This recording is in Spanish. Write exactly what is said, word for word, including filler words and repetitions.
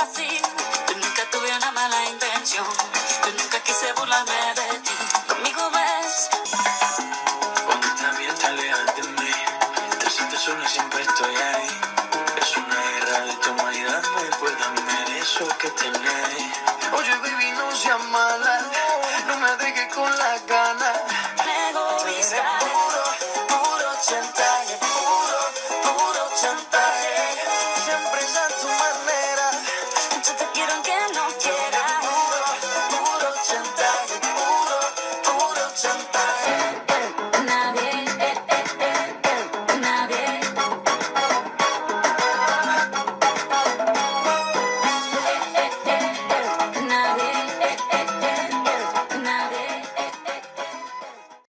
así. Yo nunca tuve una mala intención. Yo nunca quise burlarme de ti. Conmigo ves. Cuando estás bien, estás lejos de mí. Te sientes sola y siempre estoy ahí. Es una guerra de toma y dame, pues dame eso que tenés. Oye, baby, no seas mala. No me dejes con las ganas. Egoísta. Puro, puro chantaje.